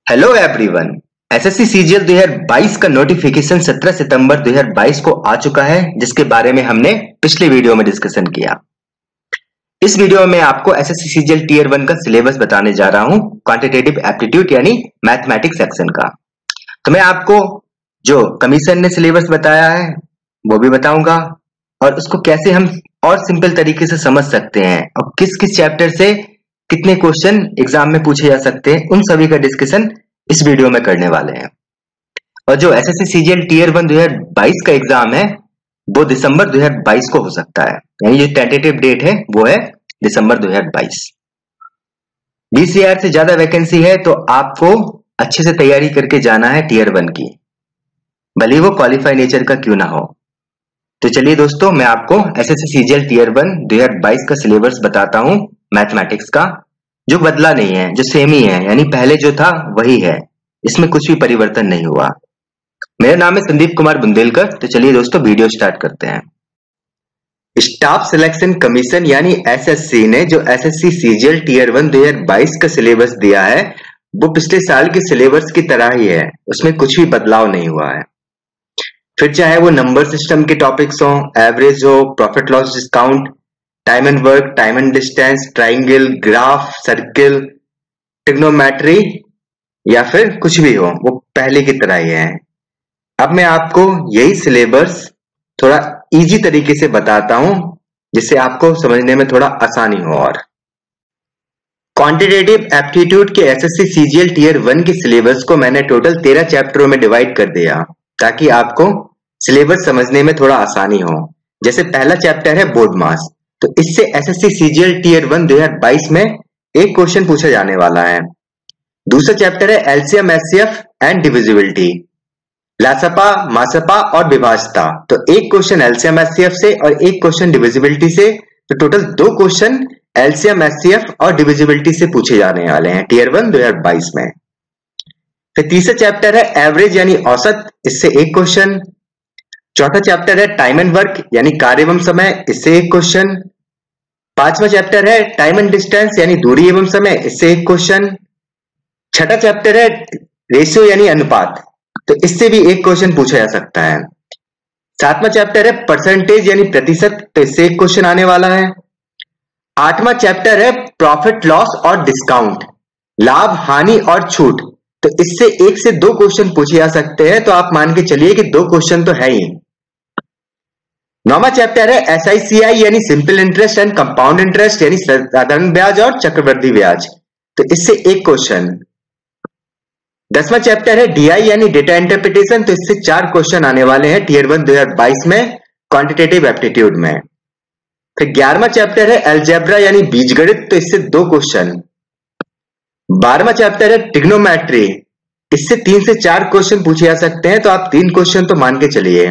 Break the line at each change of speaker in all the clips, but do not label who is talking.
Hello everyone. SSC CGL 2022 का notification 17 सितंबर 2022 को आ चुका है, जिसके बारे में हमने पिछले वीडियो में डिस्कशन किया। इस वीडियो में आपको एसएससी सीजीएल टीयर 1 का सिलेबस बताने जा रहा हूं, क्वांटिटेटिव एप्टीट्यूड यानी मैथमेटिक्स सेक्शन का। तो मैं आपको जो कमीशन ने सिलेबस बताया है वो भी बताऊंगा, और उसको कैसे हम और सिंपल तरीके से समझ सकते हैं और किस किस चैप्टर से कितने क्वेश्चन एग्जाम में पूछे जा सकते हैं, उन सभी का डिस्कशन इस वीडियो में करने वाले हैं। और जो एसएससी सीजीएल टीयर 1 2022 का एग्जाम है वो दिसंबर 2022 को हो सकता है, यानी जो टेंटेटिव डेट है वो है दिसंबर 2022। 20,000 से ज्यादा वैकेंसी है, तो आपको अच्छे से तैयारी करके जाना है टीयर 1 की, भले वो क्वालिफाई नेचर का क्यों ना हो। तो चलिए दोस्तों, मैं आपको एसएससी सीजीएल टीयर 1 2022 का सिलेबस बताता हूं मैथमेटिक्स का, जो बदला नहीं है, जो सेम ही है, यानी पहले जो था वही है, इसमें कुछ भी परिवर्तन नहीं हुआ। मेरा नाम है संदीप कुमार बुंदेलकर। तो चलिए दोस्तों, वीडियो स्टार्ट करते हैं। स्टाफ सिलेक्शन कमीशन यानी एसएससी ने जो एसएससी सीजीएल टीयर 1 2022 का सिलेबस दिया है वो पिछले साल के सिलेबस की तरह ही है, उसमें कुछ भी बदलाव नहीं हुआ है। फिर चाहे वो नंबर सिस्टम के टॉपिक्स हो, एवरेज हो, profit loss discount, time and work, time and distance, triangle, graph, circle, trigonometry या फिर कुछ भी हो, वो पहले की तरह ही है। अब मैं आपको यही सिलेबस थोड़ा इजी तरीके से बताता हूं, जिससे आपको समझने में थोड़ा आसानी हो। और क्वांटिटेटिव एप्टीट्यूड के एसएससी सीजीएल टीयर 1 के सिलेबस को मैंने टोटल 13 चैप्टरों में डिवाइड कर दिया, ताकि आपको सिलेबस समझने में थोड़ा आसानी हो। जैसे पहला चैप्टर है बोर्ड मास, तो इससे एसएससी सीजीएल टीयर 1 2022 में एक क्वेश्चन पूछा जाने वाला है। दूसरा चैप्टर है एलसीएम एचसीएफ एंड डिविजिबिलिटी, लासपा, मासपा और विभाज्यता, तो एक क्वेश्चन एलसीएम एचसीएफ से और एक क्वेश्चन डिविजिबिलिटी से, तो टोटल 2 क्वेश्चन एलसीएम एचसीएफ और डिविजिबिलिटी से पूछे जाने वाले हैं टीयर 1 2022 में। फिर तीसरा चैप्टर है एवरेज यानी औसत, इससे एक क्वेश्चन। चौथा चैप्टर है टाइम एंड वर्क यानी कार्य एवं समय, इससे एक क्वेश्चन। पांचवा चैप्टर है टाइम एंड डिस्टेंस यानी दूरी एवं समय, इससे एक क्वेश्चन। छठा चैप्टर है रेशियो यानी अनुपात, तो इससे भी एक क्वेश्चन पूछा जा सकता है। सातवां चैप्टर है परसेंटेज यानी प्रतिशत, तो इससे एक क्वेश्चन आने वाला है। आठवां चैप्टर है प्रॉफिट लॉस और डिस्काउंट, लाभ हानि और छूट, तो इससे 1 से 2 क्वेश्चन पूछे जा सकते हैं, तो आप मान के चलिए कि 2 क्वेश्चन तो है ही। 9वां चैप्टर है एसआईसीआई यानी simple interest and compound interest, यानी साधारण ब्याज और चक्रवृद्धि ब्याज, तो इससे एक क्वेश्चन। 10वां चैप्टर है डीआई यानी डेटा इंटरप्रिटेशन, तो इससे 4 क्वेश्चन आने वाले हैं टीयर 1 2022 में क्वांटिटेटिव एप्टीट्यूड में। फिर 11वां चैप्टर है अलजेब्रा यानी बीजगणित, तो इससे 2 क्वेश्चन। 12वां चैप्टर है ट्रिग्नोमेट्री, इससे 3 से 4 क्वेश्चन पूछे जा सकते हैं, तो आप 3 क्वेश्चन तो मान के चलिए।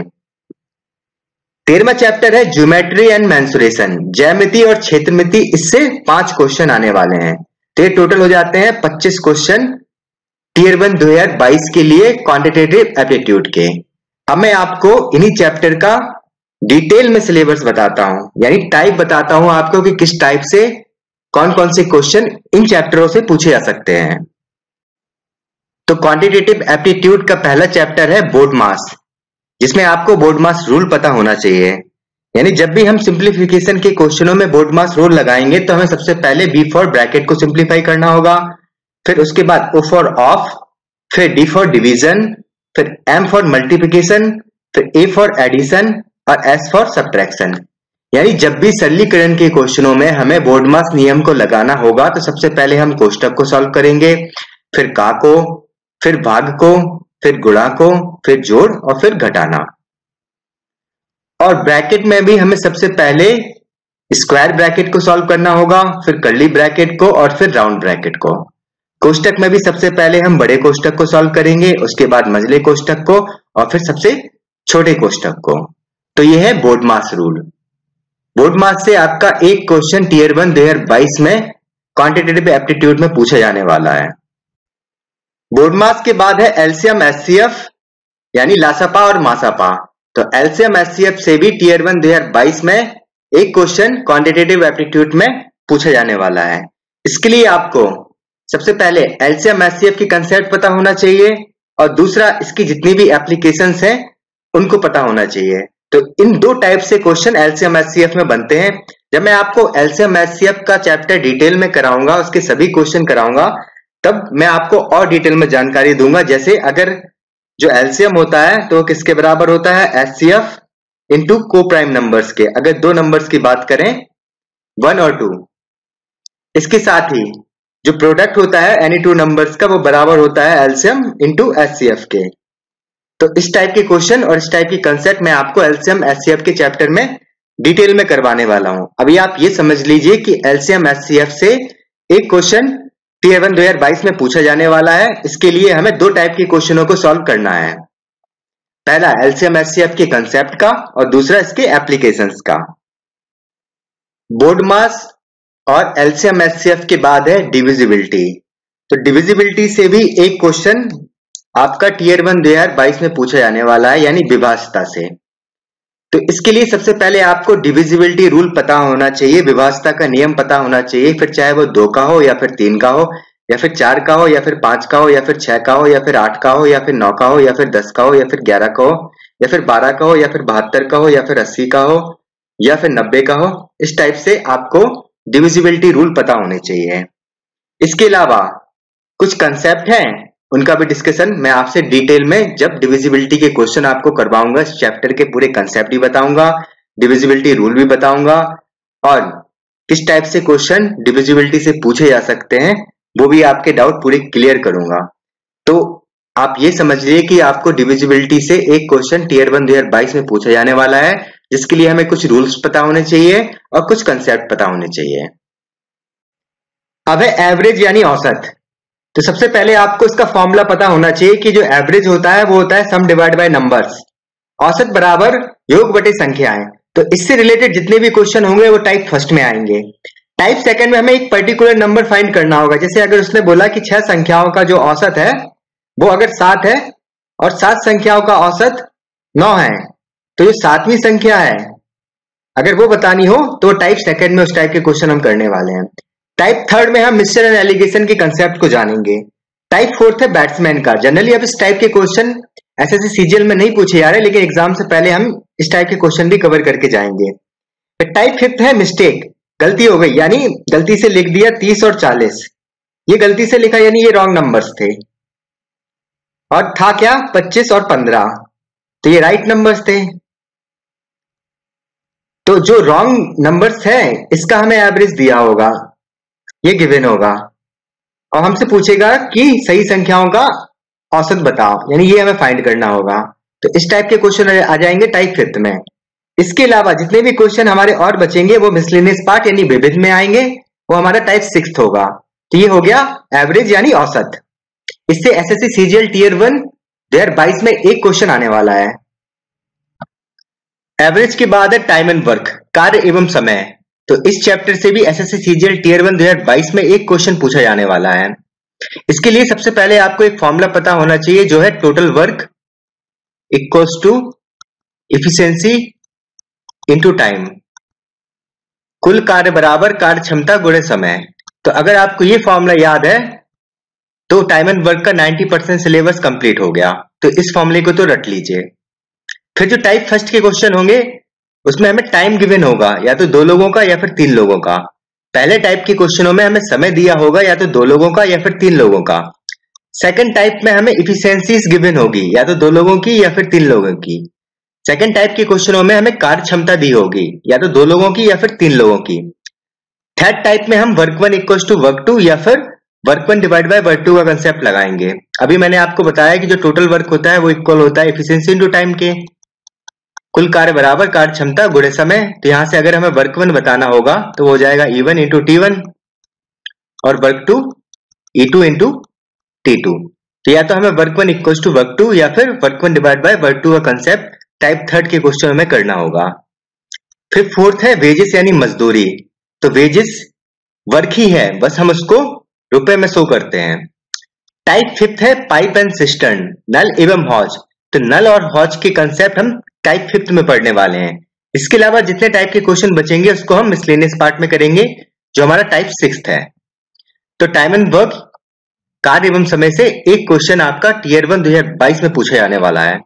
13वां चैप्टर है ज्योमेट्री एंड मेंसुरेशन, ज्यामिति और क्षेत्रमिति, इससे 5 क्वेश्चन आने वाले हैं, तो ये टोटल हो जाते हैं 25 क्वेश्चन टीयर 1 2022 के लिए क्वांटिटेटिव एप्टीट्यूड के। अब मैं आपको इन्हीं चैप्टर का डिटेल में सिलेबस बताता हूं, यानी टाइप बताता हूं आपको कि किस टाइप से कौन कौन से क्वेश्चन इन चैप्टरों से पूछे जा सकते हैं। तो क्वांटिटेटिव एप्टीट्यूड का पहला चैप्टर है बोर्ड मास, जिसमें आपको बोर्ड मास रूल पता होना चाहिए। यानी जब भी हम सिंप्लीफिकेशन के क्वेश्चनों में बोर्ड मास रूल लगाएंगे, तो हमें सबसे पहले बी फॉर ब्रैकेट को सिंप्लीफाई करना होगा, फिर उसके बाद ओ फॉर ऑफ, फिर डी फॉर डिवीजन, फिर एम फॉर मल्टीप्लिकेशन, फिर ए फॉर एडिशन और एस फॉर सब्ट्रैक्शन। यानी जब भी सरलीकरण के क्वेश्चनों में हमें बोर्ड मास नियम को लगाना होगा, तो सबसे पहले हम कोष्टक को सॉल्व करेंगे, फिर का को, फिर भाग को, फिर गुणा को, फिर जोड़ और फिर घटाना। और ब्रैकेट में भी हमें सबसे पहले स्क्वायर ब्रैकेट को सॉल्व करना होगा, फिर कर्ली ब्रैकेट को और फिर राउंड ब्रैकेट को। कोष्टक में भी सबसे पहले हम बड़े कोष्टक को सॉल्व करेंगे, उसके बाद मझले कोष्टक को और फिर सबसे छोटे कोष्टक को। तो यह है BODMAS rule. BODMAS से आपका एक क्वेश्चन टीयर 1 2022 में क्वांटिटेटिव एप्टीट्यूड में पूछा जाने वाला है। बोर्ड मास के बाद है एलसीएम एचसीएफ यानी लासपा और मासपा, तो एलसीएम एचसीएफ से भी टीयर 1 2022 में एक क्वेश्चन क्वांटिटेटिव एप्टीट्यूड में पूछा जाने वाला है। इसके लिए आपको सबसे पहले एलसीएम एचसीएफ की कंसेप्ट पता होना चाहिए और दूसरा इसकी जितनी भी एप्लीकेशंस हैं उनको पता होना चाहिए। तो इन दो टाइप से क्वेश्चन एलसीएम एचसीएफ में बनते हैं। जब मैं आपको एलसीएम एचसीएफ का चैप्टर डिटेल में कराऊंगा, उसके सभी क्वेश्चन कराऊंगा, तब मैं आपको और डिटेल में जानकारी दूंगा। जैसे अगर जो एलसीएम होता है तो किसके बराबर होता है, एचसीएफ इंटू को प्राइम नंबर्स के। अगर दो नंबर्स की बात करें 1 और 2, इसके साथ ही जो प्रोडक्ट होता है एनी टू नंबर्स का वो बराबर होता है एलसीएम इंटू एचसीएफ के। तो इस टाइप के क्वेश्चन और इस टाइप की कंसेप्ट मैं आपको एलसीएम एचसीएफ के चैप्टर में डिटेल में करवाने वाला हूं। अभी आप ये समझ लीजिए कि एलसीएम एचसीएफ से एक क्वेश्चन टीयर 1 2022 में पूछा जाने वाला है। इसके लिए हमें दो टाइप के क्वेश्चनों को सॉल्व करना है, पहला एलसीएम एचसीएफ के कंसेप्ट का और दूसरा इसके एप्लीकेशंस का। बोर्ड मास और एलसीएम एचसीएफ के बाद है डिविजिबिलिटी। तो डिविजिबिलिटी से भी एक क्वेश्चन आपका टीयर 1 2022 में पूछा जाने वाला है, यानी विभाज्यता से। तो इसके लिए सबसे पहले आपको डिविजिबिलिटी रूल पता होना चाहिए, विभाज्यता का नियम पता होना चाहिए, फिर चाहे वो 2 का हो या फिर 3 का हो या फिर 4 का हो या फिर 5 का हो या फिर 6 का हो या फिर 8 का हो या फिर 9 का हो या फिर 10 का हो या फिर 11 का हो या फिर 12 का हो या फिर 72 का हो या फिर 80 का हो या फिर 90 का हो। इस टाइप से आपको डिविजिबिलिटी रूल पता होने चाहिए। इसके अलावा कुछ कंसेप्ट हैं, उनका भी डिस्कशन मैं आपसे डिटेल में जब डिविजिबिलिटी के क्वेश्चन आपको करवाऊंगा, इस चैप्टर के पूरे कंसेप्ट भी बताऊंगा, डिविजिबिलिटी रूल भी बताऊंगा और किस टाइप से क्वेश्चन डिविजिबिलिटी से पूछे जा सकते हैं वो भी आपके डाउट पूरे क्लियर करूंगा। तो आप ये समझ लीजिए कि आपको डिविजिबिलिटी से एक क्वेश्चन टीयर 1 2022 में पूछा जाने वाला है, जिसके लिए हमें कुछ रूल्स पता होने चाहिए और कुछ कंसेप्ट पता होने चाहिए। अब है एवरेज यानी औसत। तो सबसे पहले आपको इसका फॉर्मूला पता होना चाहिए कि जो एवरेज होता है वो होता है सम डिवाइड बाय नंबर्स, औसत बराबर योग बटे संख्याएं। तो इससे रिलेटेड जितने भी क्वेश्चन होंगे वो टाइप फर्स्ट में आएंगे। टाइप सेकंड में हमें एक पर्टिकुलर नंबर फाइंड करना होगा। जैसे अगर उसने बोला कि 6 संख्याओं का जो औसत है वो अगर 7 है और 7 संख्याओं का औसत 9 है, तो ये 7वीं संख्या है, अगर वो बतानी हो तो टाइप सेकंड में उस टाइप के क्वेश्चन हम करने वाले हैं। टाइप थर्ड में हम मिक्सचर एंड एलिगेशन के कंसेप्ट को जानेंगे। टाइप फोर्थ है बैट्समैन का। जनरली अब इस टाइप के क्वेश्चन एसएससी सीजीएल में नहीं पूछे जा रहे, लेकिन एग्जाम से पहले हम इस टाइप के क्वेश्चन भी कवर करके जाएंगे। टाइप फिफ्थ है मिस्टेक, गलती हो गई, यानी गलती से लिख दिया 30 और 40, ये गलती से लिखा यानी ये रॉन्ग नंबर्स थे, और था क्या 25 और 15, तो ये राइट नंबर्स थे। तो जो रॉन्ग नंबर्स है इसका हमें एवरेज दिया होगा, ये गिवन होगा, और हमसे पूछेगा कि सही संख्याओं का औसत बताओ, यानी ये हमें फाइंड करना होगा। तो इस टाइप के क्वेश्चन आ जाएंगे टाइप फिफ्थ में। इसके अलावा जितने भी क्वेश्चन हमारे और बचेंगे वो मिसलेनियस पार्ट यानी विविध में आएंगे, वो हमारा टाइप सिक्स्थ होगा। तो ये हो गया एवरेज यानी औसत। इससे एसएससी सीजीएल टीयर 1 2022 में एक क्वेश्चन आने वाला है। एवरेज के बाद है टाइम एंड वर्क, कार्य एवं समय। तो इस चैप्टर से भी एसएससी सीजीएल टीयर 1 2022 में एक क्वेश्चन पूछा जाने वाला है। इसके लिए सबसे पहले आपको एक फॉर्मूला पता होना चाहिए, जो है total work equals to efficiency into time, कुल कार्य बराबर कार्य क्षमता गुणे समय। तो अगर आपको ये फॉर्मूला याद है तो टाइम एंड वर्क का 90% सिलेबस कंप्लीट हो गया। तो इस फॉर्मूले को तो रट लीजिए। फिर जो टाइप फर्स्ट के क्वेश्चन होंगे उसमें हमें टाइम गिवन होगा, या तो 2 लोगों का या फिर 3 लोगों का। पहले टाइप के क्वेश्चनों में हमें समय दिया होगा या तो 2 लोगों का या फिर 3 लोगों का। सेकंड टाइप में हमें इफिशिएंसीज गिवन होगी, या तो 2 लोगों की या फिर 3 लोगों की। सेकंड टाइप के क्वेश्चनों में हमें कार्य क्षमता दी होगी, या तो 2 लोगों की या फिर 3 लोगों की। थर्ड टाइप में हम वर्क 1 इक्वल्स टू वर्क 2 या फिर वर्क 1 डिवाइड बाय वर्क 2 का कंसेप्ट लगाएंगे। अभी मैंने आपको बताया कि जो टोटल वर्क होता है वो इक्वल होता है इफिशिएंसी इनटू टाइम के, कुल कार्य बराबर कार्य क्षमता गुणे समय। तो यहां से अगर हमें वर्क 1 बताना होगा तो वो हो जाएगा E1 इंटू T1 और वर्क 2 E2 इंटू T2। तो या तो हमें वर्क 1 इक्वल टू वर्क 2 या फिर वर्क 1 डिवाइड बाय वर्क 2 का कंसेप्ट टाइप थर्ड के क्वेश्चन में करना होगा। फिर फोर्थ है वेजेस यानी मजदूरी। तो वेजेस वर्क ही है, बस हम उसको रुपए में शो करते हैं। टाइप फिफ्थ है पाइप एंड सिस्टर्न, नल एवं हौज। तो नल और हौज के कंसेप्ट हम टाइप फिफ्थ में पढ़ने वाले हैं। इसके अलावा जितने टाइप के क्वेश्चन बचेंगे उसको हम मिसलेनियस पार्ट में करेंगे, जो हमारा टाइप सिक्स्थ है। तो टाइम एंड वर्क कार्य एवं समय से एक क्वेश्चन आपका टीयर 1 2022 में पूछा जाने वाला है।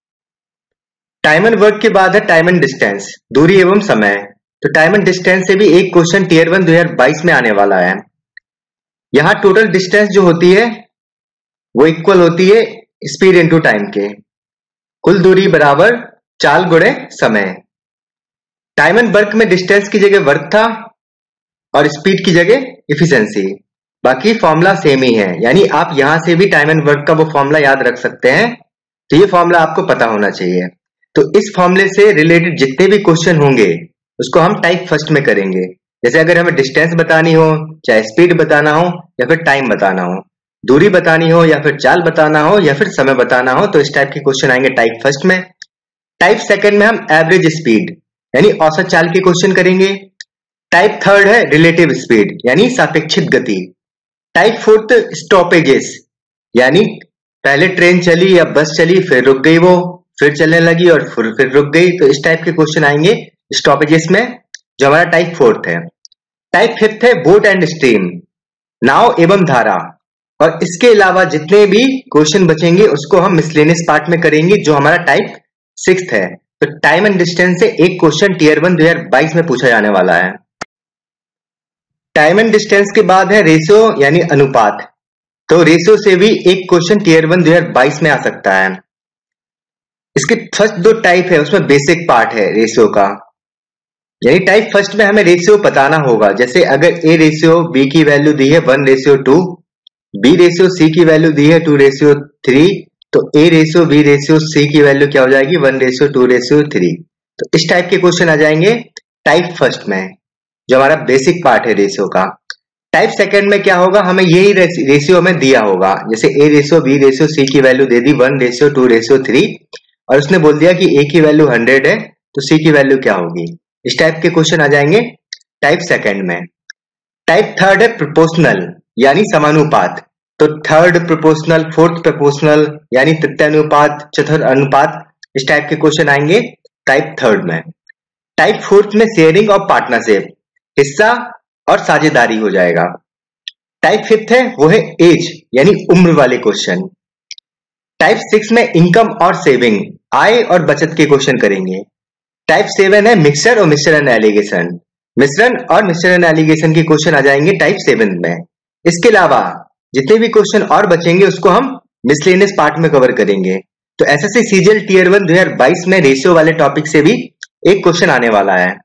टाइम एंड वर्क के बाद है टाइम एंड डिस्टेंस, दूरी एवं समय। तो टाइम एंड डिस्टेंस से भी एक क्वेश्चन टीयर 1 2022 में आने वाला है। यहाँ टोटल डिस्टेंस जो होती है वो इक्वल होती है स्पीड इनटू टाइम के। कुल दूरी बराबर चाल गुणे समय। टाइम एंड वर्क में डिस्टेंस की जगह वर्क था और स्पीड की जगह इफिशिएंसी। बाकी फॉर्मूला सेम ही है, यानी आप यहां से भी टाइम एंड वर्क का वो फॉर्मूला याद रख सकते हैं। तो ये फॉर्मूला आपको पता होना चाहिए। तो इस फॉर्मूले से रिलेटेड जितने भी क्वेश्चन होंगे उसको हम टाइप फर्स्ट में करेंगे। जैसे अगर हमें डिस्टेंस बतानी हो, चाहे स्पीड बताना हो या फिर टाइम बताना हो, दूरी बतानी हो या फिर चाल बताना हो या फिर समय बताना हो, तो इस टाइप के क्वेश्चन आएंगे टाइप फर्स्ट में। टाइप सेकंड में हम एवरेज स्पीड यानी औसत चाल के क्वेश्चन करेंगे। टाइप थर्ड है रिलेटिव स्पीड यानी सापेक्षिक गति। टाइप फोर्थ स्टॉपेजेस यानी पहले ट्रेन चली या बस चली फिर रुक गई, वो फिर चलने लगी और फिर रुक गई। तो इस टाइप के क्वेश्चन आएंगे स्टॉपेजेस में, जो हमारा टाइप फोर्थ है। टाइप फिफ्थ है बोट एंड स्ट्रीम, नाव एवं धारा। और इसके अलावा जितने भी क्वेश्चन बचेंगे उसको हम मिसलेनियस पार्ट में करेंगे, जो हमारा टाइप सिक्स्थ है। तो टाइम एंड डिस्टेंस से एक क्वेश्चन टीयर 1 2022 में पूछा जाने वाला है। टाइम एंड डिस्टेंस के बाद है रेशियो यानी अनुपात। तो रेशियो से भी एक क्वेश्चन टीयर 1 2022 में आ सकता है। इसके फर्स्ट दो टाइप है, उसमें बेसिक पार्ट है रेशियो का, यानी टाइप फर्स्ट में हमें रेशियो बताना होगा। जैसे अगर ए रेशियो बी की वैल्यू दी है 1:2, बी रेशियो सी की वैल्यू दी है 2:3, तो A ratio B ratio C की वैल्यू क्या हो जाएगी 1:2:3। तो इस टाइप के क्वेश्चन आ जाएंगे टाइप फर्स्ट में, जो हमारा बेसिक पार्ट है रेशियो का। टाइप सेकंड में क्या होगा, हमें यही रेशियो हमें दिया होगा। जैसे A ratio B ratio C की वैल्यू दे दी 1:2:3 और उसने बोल दिया कि ए की वैल्यू 100 है तो सी की वैल्यू क्या होगी। इस टाइप के क्वेश्चन आ जाएंगे टाइप सेकंड में। टाइप थर्ड है प्रोपोर्शनल यानी समानुपात। तो थर्ड प्रोपोर्शनल, फोर्थ प्रोपोर्शनल यानी तृतीयानुपात, चतुर्थ अनुपात, इस टाइप के क्वेश्चन आएंगे टाइप थर्ड में। टाइप फोर्थ में शेयरिंग और पार्टनरशिप, हिस्सा और साझेदारी हो जाएगा। टाइप फिफ्थ है वो है एज यानी उम्र वाले क्वेश्चन। टाइप सिक्स में इनकम और सेविंग, आय और बचत के क्वेश्चन करेंगे। टाइप सेवन है मिक्सचर और मिक्सचर एंड एलिगेशन, मिश्रण और मिक्सचर एंड एलिगेशन के क्वेश्चन आ जाएंगे टाइप सेवन में। इसके अलावा जितने भी क्वेश्चन और बचेंगे उसको हम मिसलेनियस पार्ट में कवर करेंगे। तो एसएससी सीजीएल टीयर 1 2022 में रेशियो वाले टॉपिक से भी एक क्वेश्चन आने वाला है।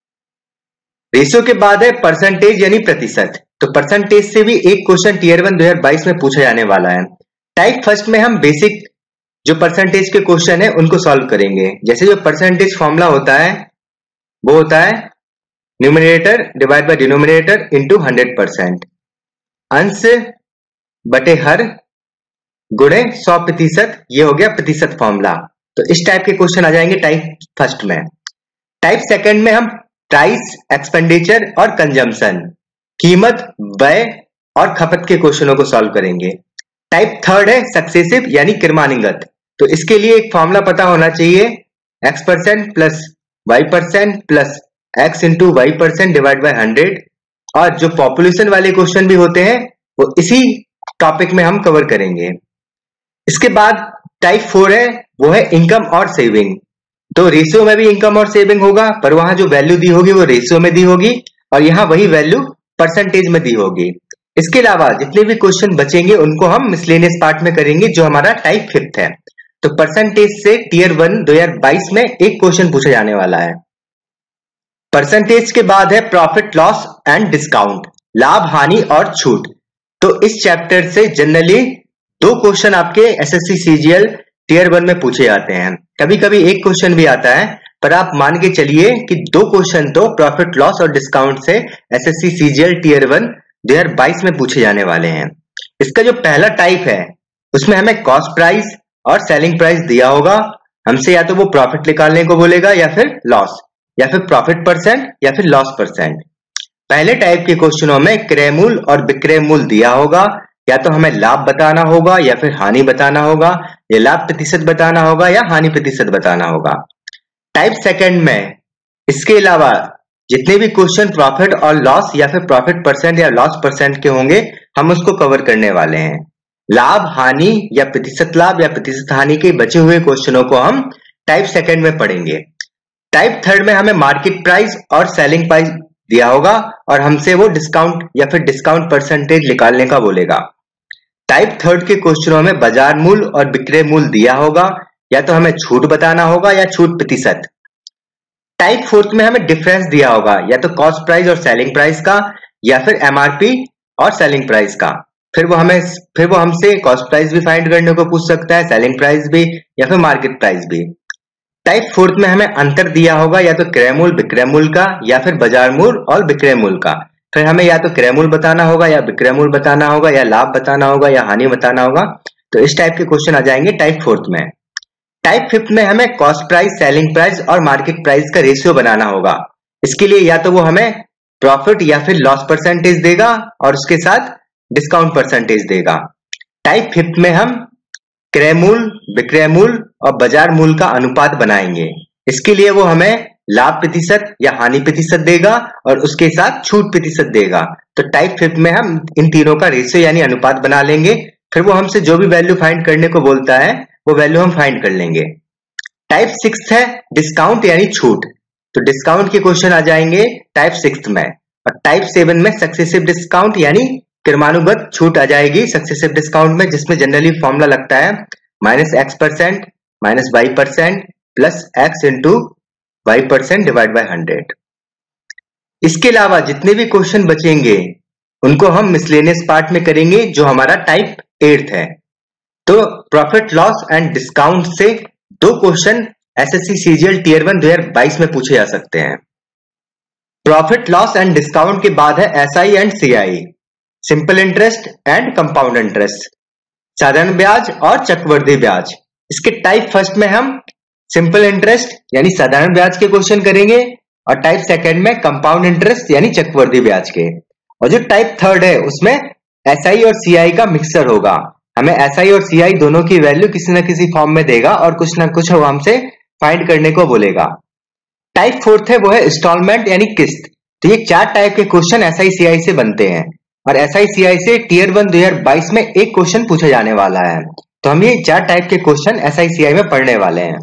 रेशियो के बाद है परसेंटेज यानी प्रतिशत। तो परसेंटेज से भी एक क्वेश्चन टीयर 1 2022 में पूछा जाने वाला है। टाइप फर्स्ट में हम बेसिक जो परसेंटेज के क्वेश्चन है उनको सॉल्व करेंगे। जैसे जो परसेंटेज फॉर्मूला होता है वो होता है numerator divide by denominator into 100%, अंश बटे हर गुणे 100%, ये हो गया प्रतिशत फॉर्मूला। तो इस टाइप के क्वेश्चन आ जाएंगे टाइप फर्स्ट में। टाइप सेकंड में हम प्राइस, एक्सपेंडिचर और कंजम्पशन, कीमत, व्यय और खपत के क्वेश्चनों को सॉल्व करेंगे। टाइप थर्ड है सक्सेसिव यानी क्रमानुगत। तो इसके लिए एक फॉर्मूला पता होना चाहिए, x% plus y% plus x into y% divide by 100। और जो पॉपुलेशन वाले क्वेश्चन भी होते हैं वो इसी टॉपिक में हम कवर करेंगे। इसके बाद टाइप 4 है वो है इनकम और सेविंग। तो रेशियो में भी इनकम और सेविंग होगा, पर वहां जो वैल्यू दी होगी वो रेशियो में दी होगी और यहाँ वही वैल्यू परसेंटेज में दी होगी। इसके अलावा जितने भी क्वेश्चन बचेंगे उनको हम मिसलेनियस पार्ट में करेंगे, जो हमारा टाइप फिफ्थ है। तो परसेंटेज से टीयर 1 2022 में एक क्वेश्चन पूछा जाने वाला है। परसेंटेज के बाद है प्रॉफिट लॉस एंड डिस्काउंट, लाभ हानि और छूट। तो इस चैप्टर से जनरली दो क्वेश्चन आपके एसएससी सीजीएल टीयर 1 में पूछे जाते हैं। कभी कभी एक क्वेश्चन भी आता है, पर आप मान के चलिए कि दो क्वेश्चन तो प्रॉफिट लॉस और डिस्काउंट से एसएससी सीजीएल टीयर 1 2022 में पूछे जाने वाले हैं। इसका जो पहला टाइप है उसमें हमें कॉस्ट प्राइस और सेलिंग प्राइस दिया होगा। हमसे या तो वो प्रॉफिट निकालने को बोलेगा या फिर लॉस, या फिर प्रॉफिट परसेंट या फिर लॉस परसेंट। पहले टाइप के क्वेश्चनों में क्रय मूल्य और विक्रय मूल्य दिया होगा, या तो हमें लाभ बताना होगा या फिर हानि बताना होगा, या लाभ प्रतिशत बताना होगा या हानि प्रतिशत बताना होगा। टाइप सेकंड में इसके अलावा जितने भी क्वेश्चन प्रॉफिट और लॉस या फिर प्रॉफिट परसेंट या लॉस परसेंट के होंगे हम उसको कवर करने वाले हैं। लाभ हानि या प्रतिशत लाभ या प्रतिशत हानि के बचे हुए क्वेश्चनों को हम टाइप सेकंड में पढ़ेंगे। टाइप थर्ड में हमें मार्केट प्राइस और सेलिंग प्राइस दिया होगा और हमसे वो डिस्काउंट या फिर डिस्काउंट परसेंटेज निकालने का बोलेगा। टाइप थर्ड के क्वेश्चनों में बाजार मूल्य और विक्रय मूल्य दिया होगा, या तो हमें छूट बताना होगा या छूट प्रतिशत। टाइप फोर्थ में हमें डिफरेंस दिया होगा, या तो कॉस्ट प्राइस और सेलिंग प्राइस का, या फिर एमआरपी और सेलिंग प्राइस का। फिर वो हमसे कॉस्ट प्राइस भी फाइंड करने को पूछ सकता है, सेलिंग प्राइस भी, या फिर मार्केट प्राइस भी। टाइप फोर्थ में हमें अंतर दिया होगा, या तो क्रय मूल्य विक्रय मूल्य का, या फिर बाजार मूल्य और विक्रय मूल्य का। फिर हमें या तो क्रय मूल्य बताना होगा, या विक्रय मूल्य बताना होगा, या लाभ बताना होगा, या हानि बताना होगा। तो इस टाइप के क्वेश्चन आ जाएंगे टाइप फोर्थ में। टाइप फिफ्थ में हमें कॉस्ट प्राइस, सेलिंग प्राइस और मार्केट प्राइस का रेशियो बनाना होगा। इसके लिए या तो वो हमें प्रॉफिट या फिर लॉस परसेंटेज देगा और उसके साथ डिस्काउंट परसेंटेज देगा। टाइप फिफ्थ में हम क्रय मूल्य, विक्रय मूल्य और बाजार मूल्य का अनुपात बनाएंगे। इसके लिए वो हमें लाभ प्रतिशत या हानि प्रतिशत देगा और उसके साथ छूट प्रतिशत देगा। तो टाइप फिफ्थ में हम इन तीनों का रेशियो यानी अनुपात बना लेंगे। फिर वो हमसे जो भी वैल्यू फाइंड करने को बोलता है वो वैल्यू हम फाइंड कर लेंगे। टाइप सिक्स्थ है डिस्काउंट यानी छूट। तो डिस्काउंट के क्वेश्चन आ जाएंगे टाइप सिक्स्थ में। और टाइप सेवन में सक्सेसिव डिस्काउंट यानी क्रमानुगत छूट आ जाएगी सक्सेसिव डिस्काउंट में, जिसमें जनरली फॉर्मूला लगता है -X% -Y% plus X into Y% divide by 100। इसके अलावा जितने भी क्वेश्चन बचेंगे उनको हम मिसलेनियस पार्ट में करेंगे, जो हमारा टाइप एट्थ है। तो प्रॉफिट लॉस एंड डिस्काउंट से दो क्वेश्चन एसएससी सीजीएल टियर 1 2022 में पूछे जा सकते हैं। प्रॉफिट लॉस एंड डिस्काउंट के बाद है SI and CI, simple interest and compound interest, साधारण ब्याज और चक्रवृद्धि ब्याज। इसके टाइप फर्स्ट में हम सिंपल इंटरेस्ट यानी साधारण ब्याज के क्वेश्चन करेंगे और टाइप सेकंड में कंपाउंड इंटरेस्ट यानी चक्रवृद्धि ब्याज के। और जो टाइप थर्ड है उसमें एसआई और सीआई का मिक्सर होगा। हमें एसआई और सीआई दोनों की वैल्यू किसी न किसी फॉर्म में देगा और कुछ ना कुछ वो हमसे फाइंड करने को बोलेगा। टाइप फोर्थ है वो है इंस्टॉलमेंट यानी किस्त। तो ये चार टाइप के क्वेश्चन एसआई सीआई से बनते हैं और एसआई सीआई से टियर 1 2022 में एक क्वेश्चन पूछा जाने वाला है। तो हम ये चार टाइप के क्वेश्चन एसआई सीआई में पढ़ने वाले हैं।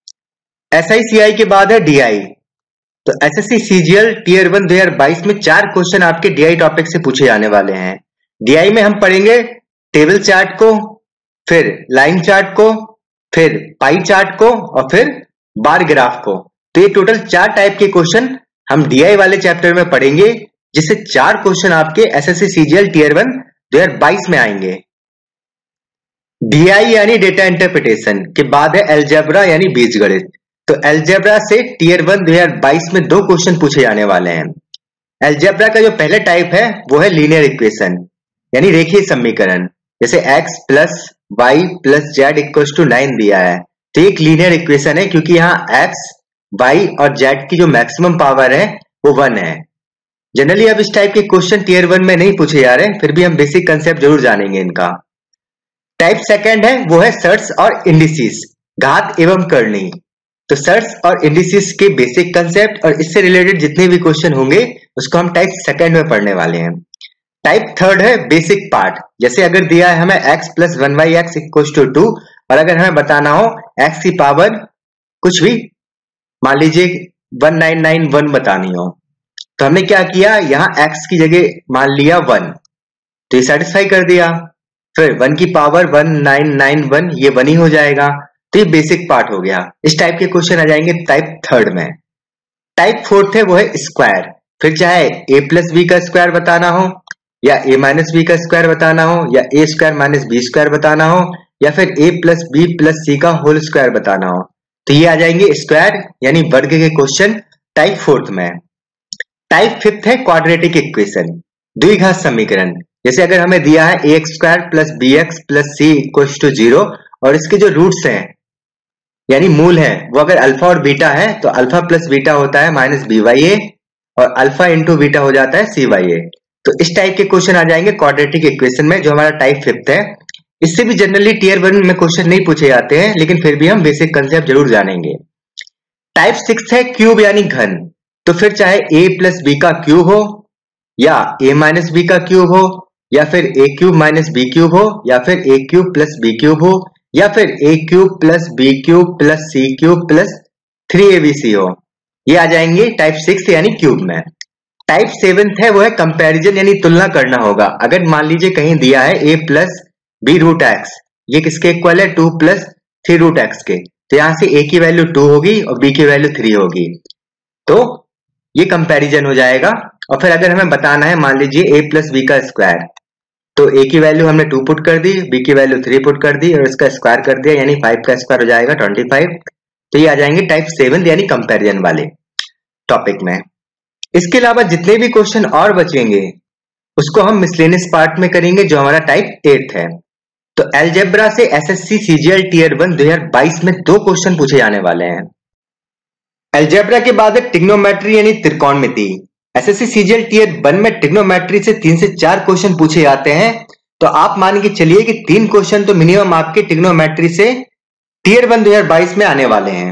एसआई सीआई के बाद है डीआई। तो एसएससी सीजीएल टियर 1 2022 में चार क्वेश्चन आपके डीआई टॉपिक से पूछे जाने वाले हैं। डीआई में हम पढ़ेंगे टेबल चार्ट को, फिर लाइन चार्ट को, फिर पाई चार्ट को और फिर बार ग्राफ को। तो ये टोटल चार टाइप के क्वेश्चन हम डीआई वाले चैप्टर में पढ़ेंगे, जिससे चार क्वेश्चन आपके एसएससी सीजीएल टियर 1 2022 में आएंगे। डीआई यानी डेटा इंटरप्रिटेशन के बाद है अलजेब्रा यानी बीजगणित। तो अलजेब्रा से टियर 1 2022 में दो क्वेश्चन पूछे जाने वाले हैं। अलजेब्रा का जो पहला टाइप है वो है लीनियर इक्वेशन यानी रेखीय समीकरण। जैसे x plus y plus z equals to 9 दिया है, तो एक लीनियर इक्वेशन है क्योंकि यहाँ x, y और z की जो मैक्सिमम पावर है वो 1 है। जनरली अब इस टाइप के क्वेश्चन टियर 1 में नहीं पूछे जा रहे, फिर भी हम बेसिक कंसेप्ट जरूर जानेंगे इनका। टाइप सेकंड है वो है सर्ट्स और इंडिसेस, घात एवं करनी। तो सर्ट्स और इंडिसेस के बेसिक कंसेप्ट और इससे रिलेटेड जितने भी क्वेश्चन होंगे उसको हम टाइप सेकंड में पढ़ने वाले हैं। टाइप थर्ड है बेसिक पार्ट। जैसे अगर दिया है हमें x plus 1/x equals to 2 और अगर हमें बताना हो x की पावर कुछ भी, मान लीजिए 1991 बतानी हो, तो हमने क्या किया, यहाँ x की जगह मान लिया 1, तो ये सेटिस्फाई कर दिया। फिर 1 की पावर 1991 ये 1 ही हो जाएगा, तो ये बेसिक पार्ट हो गया। इस टाइप के क्वेश्चन आ जाएंगे टाइप थर्ड में। टाइप फोर्थ है वो है स्क्वायर। फिर चाहे a प्लस बी का स्क्वायर बताना हो या a माइनस बी का स्क्वायर बताना हो या a square minus b square बताना हो या फिर a plus b plus c का होल स्क्वायर बताना हो, तो ये आ जाएंगे स्क्वायर यानी वर्ग के क्वेश्चन टाइप फोर्थ में। टाइप फिफ्थ है क्वाड्रेटिक इक्वेशन, द्विघात समीकरण। जैसे अगर हमें दिया है ax square plus b x plus c equals to 0 और इसके जो रूट्स हैं यानी मूल है वो अगर अल्फा और बीटा है, तो अल्फा प्लस बीटा होता है माइनस बी वाई ए और अल्फा इंटू बीटा हो जाता है सी वाई ए। तो इस टाइप के क्वेश्चन आ जाएंगे क्वाड्रेटिक इक्वेशन में, जो हमारा टाइप फिफ्थ है। इससे भी जनरली टियर 1 में क्वेश्चन नहीं पूछे जाते हैं, लेकिन फिर भी हम बेसिक कंसेप्ट जरूर जानेंगे। टाइप सिक्स है क्यूब यानी घन। तो फिर चाहे a प्लस बी का क्यूब हो, या a माइनस बी का क्यूब हो, या फिर a cube minus b cube हो, या फिर a cube plus b cube हो, या फिर a cube plus b cube plus c cube plus 3abc हो, ये आ जाएंगे टाइप 6 यानी क्यूब में। टाइप 7 है वो है कंपैरिजन यानी तुलना करना होगा। अगर मान लीजिए कहीं दिया है a plus b root x, ये किसके इक्वल है 2 प्लस 3 रूट एक्स के, तो यहां से a की वैल्यू 2 होगी और b की वैल्यू 3 होगी, तो ये कंपैरिजन हो जाएगा। और फिर अगर हमें बताना है मान लीजिए a प्लस बी का स्क्वायर, तो a की वैल्यू हमने 2 पुट कर दी, b की वैल्यू 3 पुट कर दी और इसका स्क्वायर कर दिया, यानी 5 का स्क्वायर हो जाएगा 25। तो ये आ जाएंगे टाइप 7 यानी कंपैरिजन वाले टॉपिक में। इसके अलावा जितने भी क्वेश्चन और बचेंगे उसको हम मिसलेनियस पार्ट में करेंगे, जो हमारा टाइप 8 है। तो अलजेब्रा से एसएससी सीजीएल टियर 1 2022 में 2 क्वेश्चन पूछे जाने वाले हैं। अलजेब्रा के बाद है ट्रिग्नोमेट्री यानी त्रिकोणमिति। एसएससी सीजीएल टियर 1 में ट्रिग्नोमेट्री से 3 से 4 क्वेश्चन पूछे जाते हैं, तो आप मान के चलिए कि 3 क्वेश्चन तो मिनिमम आपके ट्रिग्नोमेट्री से टियर 1 2022 में आने वाले हैं।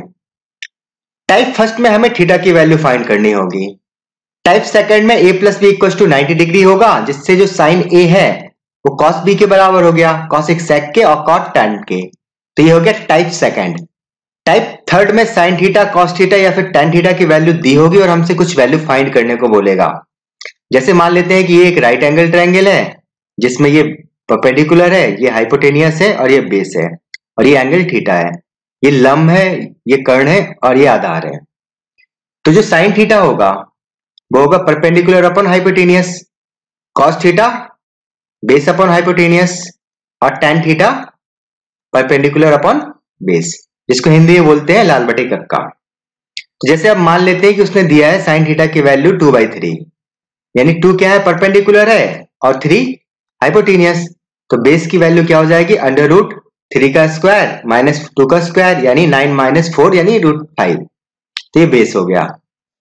टाइप फर्स्ट में हमें थीटा की वैल्यू फाइंड करनी होगी। टाइप सेकंड में a plus b equal to 90 degree होगा, जिससे जो साइन a है वो cos b के बराबर हो गया, cos एक sec के और cot tan के, तो ये हो गया टाइप सेकंड। टाइप थर्ड में साइन थीटा cos थीटा या फिर tan थीटा की वैल्यू दी होगी और हमसे कुछ वैल्यू फाइंड करने को बोलेगा। जैसे मान लेते हैं कि ये एक राइट एंगल ट्रायंगल है जिसमें ये परपेंडिकुलर है, ये हाइपोटेनियस है और ये बेस है, और ये एंगल थीटा है, ये लंब है, ये कर्ण है और ये आधार है। तो जो साइन थीटा होगा वो होगा perpendicular upon hypotenuse, cos theta base upon hypotenuse और tan theta perpendicular upon base, जिसको हिंदी में बोलते हैं लाल बटे कक्का। तो जैसे अब मान लेते हैं कि उसने दिया है साइन थीटा की वैल्यू 2/3, यानी 2 क्या है परपेंडिकुलर है और 3 हाइपोटेनियस, तो बेस की वैल्यू क्या हो जाएगी अंडर रूट 3 का स्क्वायर माइनस 2 का स्क्वायर यानी 9 माइनस 4 यानी √5, तो ये बेस हो गया।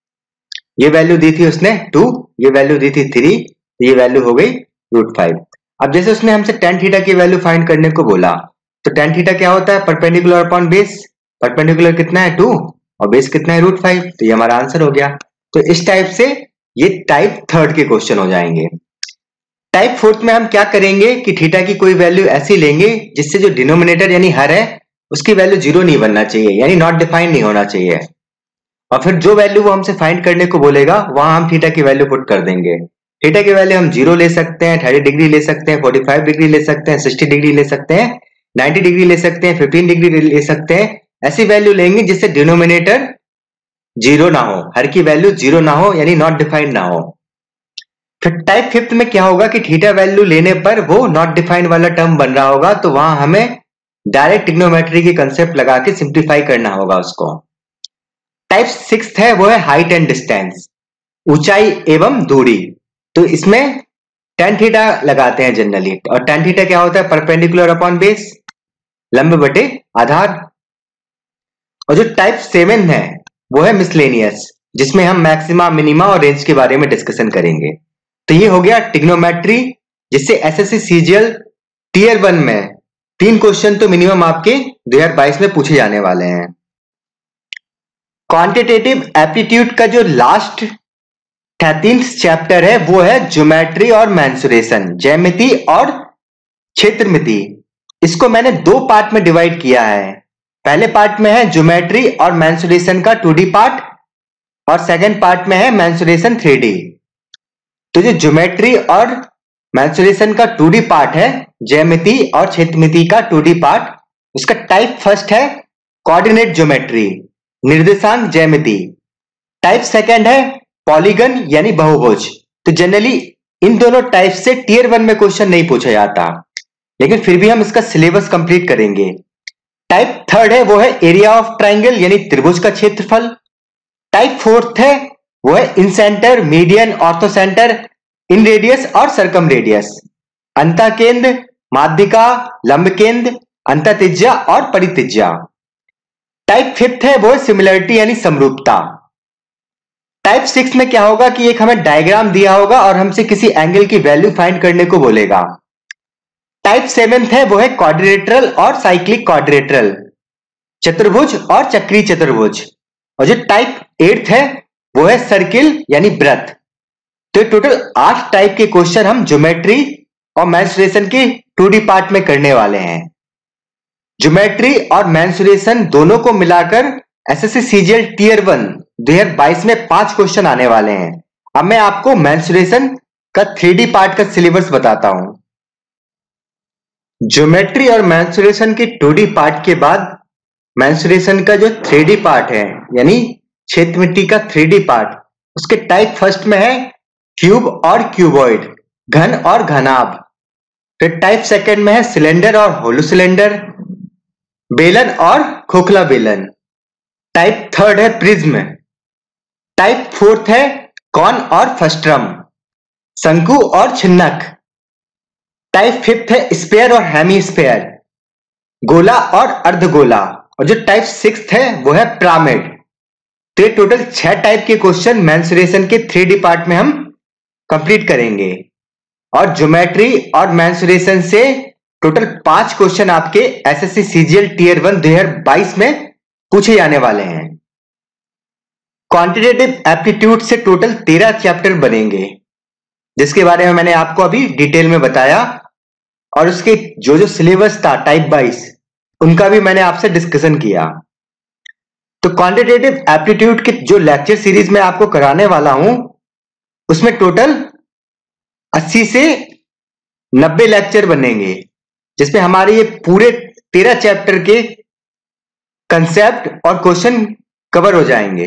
ये वैल्यू दी थी उसने 2, ये वैल्यू दी थी 3, ये वैल्यू हो गई √5। अब जैसे उसने हमसे tan थीटा की वैल्यू फाइंड करने को बोला, तो tan थीटा क्या होता है परपेंडिकुलर अपॉन बेस, परपेंडिकुलर कितना है 2 और बेस कितना है √5, तो ये हमारा आंसर हो गया। तो इस टाइप से ये टाइप थर्ड के क्वेश्चन हो जाएंगे। टाइप फोर्थ में हम क्या करेंगे कि थीटा की कोई वैल्यू ऐसी लेंगे जिससे जो डिनोमिनेटर यानी हर है उसकी वैल्यू 0 नहीं बनना चाहिए, यानी नॉट डिफाइंड नहीं होना चाहिए, और फिर जो वैल्यू वो हमसे फाइंड करने को बोलेगा वहां हम थीटा की वैल्यू पुट कर देंगे। थीटा की वैल्यू हम 0 ले सकते हैं, 30 डिग्री ले सकते हैं, 45 डिग्री ले सकते हैं, 60 डिग्री ले सकते हैं, 90 डिग्री ले सकते हैं, 15 डिग्री ले सकते हैं। ऐसी वैल्यू लेंगे जिससे डिनोमिनेटर 0 ना हो, हर की वैल्यू 0 ना हो यानी नॉट डिफाइंड ना हो। फिर टाइप फिफ्थ में क्या होगा कि थीटा वैल्यू लेने पर वो नॉट डिफाइंड वाला टर्म बन रहा होगा, तो वहां हमें डायरेक्ट ट्रिग्नोमेट्री की कंसेप्ट लगा के सिंप्लीफाई करना होगा उसको। टाइप सिक्स्थ है वो है हाइट एंड डिस्टेंस, ऊंचाई एवं दूरी। तो इसमें tan थीटा लगाते हैं जनरली, और tan थीटा क्या होता है परपेंडिकुलर अपॉन बेस, लंब बटे आधार। और जो टाइप 7 है वो है मिसलेनियस, जिसमें हम मैक्सिमा मिनिमा और रेंज के बारे में डिस्कशन करेंगे। तो ये हो गया ट्रिग्नोमेट्री, जिससे एसएससी सीजीएल टियर 1 में 3 क्वेश्चन तो मिनिमम आपके 2022 में पूछे जाने वाले हैं। क्वांटिटेटिव एप्टीट्यूड का जो लास्ट 13th चैप्टर है वो है ज्योमेट्री और मेंसुरेशन, ज्यामिति और क्षेत्रमिति। इसको मैंने 2 पार्ट में डिवाइड किया है। पहले पार्ट में है ज्योमेट्री और मेंसुरेशन का 2D पार्ट, और सेकंड पार्ट में है मेंसुरेशन 3D। तो जो ज्योमेट्री और मेंसुरेशन का 2D पार्ट है, ज्यामिति और क्षेत्रमिति का 2D पार्ट, उसका टाइप फर्स्ट है कोऑर्डिनेट ज्योमेट्री, निर्देशांक ज्यामिति। टाइप सेकंड है पॉलीगन यानी बहुभुज। तो जनरली इन दोनों टाइप से टियर 1 में क्वेश्चन नहीं पूछा जाता, लेकिन फिर भी हम इसका सिलेबस कंप्लीट करेंगे। टाइप थर्ड है वो है एरिया ऑफ ट्राइंगल यानी त्रिभुज का क्षेत्रफल। टाइप फोर्थ है वो है incentre, median, orthocentre, inradius और सर्कम रेडियस, अंतःकेंद्र, माध्यिका, लंब केंद्र, अंतःत्रिज्या और परित्रिज्या। टाइप फिफ्थ है वो है सिमिलरिटी यानी समरूपता। टाइप 6 में क्या होगा कि एक हमें डायग्राम दिया होगा और हमसे किसी एंगल की वैल्यू फाइंड करने को बोलेगा। टाइप 7 है वो है क्वाड्रिलेटरल और साइक्लिक क्वाड्रिलेटरल, चतुर्भुज और चक्रीय चतुर्भुज। और जो टाइप 8 है वो है सर्किल यानी वृत्त। तो टोटल 8 टाइप के क्वेश्चन हम ज्योमेट्री और मेंसुरेशन के 2D पार्ट में करने वाले हैं। ज्योमेट्री और मेंसुरेशन दोनों को मिलाकर एसएससी सीजीएल टियर 1 2022 में 5 क्वेश्चन आने वाले हैं। अब मैं आपको मेंसुरेशन का 3D पार्ट का सिलेबस बताता हूं। ज्योमेट्री और मेंसुरेशन के 2D पार्ट के बाद मेंसुरेशन का जो 3D पार्ट है यानी क्षेत्र मिट्टी का 3D पार्ट, उसके टाइप फर्स्ट में है क्यूब और क्यूबॉइड, घन और घनाभ। फिर टाइप सेकंड में है सिलेंडर और होलो सिलेंडर, बेलन और खोखला बेलन। टाइप थर्ड है प्रिज्म। टाइप फोर्थ है कॉन और फ्रस्ट्रम, शंकु और छिन्नक। टाइप फिफ्थ है स्फेयर और हेमीस्फेयर, गोला और अर्धगोला। और जो टाइप सिक्स्थ है वो है पिरामिड। तो ये टोटल 6 टाइप के क्वेश्चन मेंसुरेशन के 3D पार्ट में हम कंप्लीट करेंगे और ज्योमेट्री और मेंसुरेशन से टोटल 5 क्वेश्चन आपके एसएससी सीजीएल टियर 1 2022 में पूछे जाने वाले हैं। क्वांटिटेटिव एप्टीट्यूड से टोटल 13 चैप्टर बनेंगे, जिसके बारे में मैंने आपको अभी डिटेल में बताया, और उसके जो सिलेबस था टाइप 22 उनका भी मैंने आपसे डिस्कशन किया। तो क्वांटिटेटिव एप्टीट्यूड के जो लेक्चर सीरीज में आपको कराने वाला हूं उसमें टोटल 80 से 90 लेक्चर बनेंगे, जिसमें हमारे ये पूरे 13 चैप्टर के कंसेप्ट और क्वेश्चन कवर हो जाएंगे।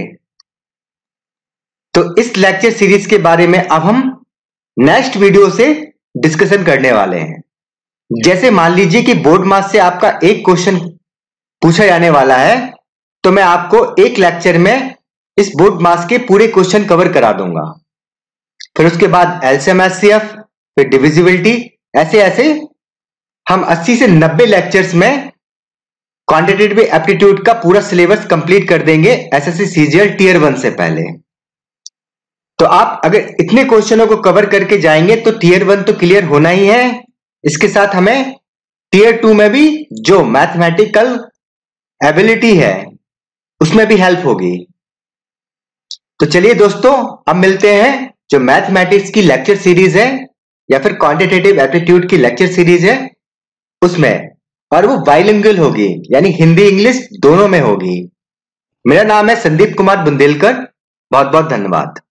तो इस लेक्चर सीरीज के बारे में अब हम नेक्स्ट वीडियो से डिस्कशन करने वाले हैं। जैसे मान लीजिए कि बोर्ड मास से आपका एक क्वेश्चन पूछा जाने वाला है, तो मैं आपको एक लेक्चर में इस बोर्ड मास के पूरे क्वेश्चन कवर करा दूंगा। फिर उसके बाद एलसीएम एचसीएफ, फिर डिविजिबिलिटी, ऐसे ऐसे हम 80 से 90 लेक्चर्स में क्वांटिटेटिव एप्टीट्यूड का पूरा सिलेबस कंप्लीट कर देंगे एसएससी सीजीएल टियर 1 से पहले। तो आप अगर इतने क्वेश्चनों को कवर करके जाएंगे तो टियर 1 तो क्लियर होना ही है, इसके साथ हमें टियर 2 में भी जो मैथमेटिकल एबिलिटी है उसमें भी हेल्प होगी। तो चलिए दोस्तों, अब मिलते हैं जो मैथमेटिक्स की लेक्चर सीरीज है या फिर क्वांटिटेटिव एप्टीट्यूड की लेक्चर सीरीज है उसमें, और वो बाइलिंगुअल होगी, यानी हिंदी इंग्लिश दोनों में होगी। मेरा नाम है संदीप कुमार बुंदेलकर। बहुत बहुत धन्यवाद।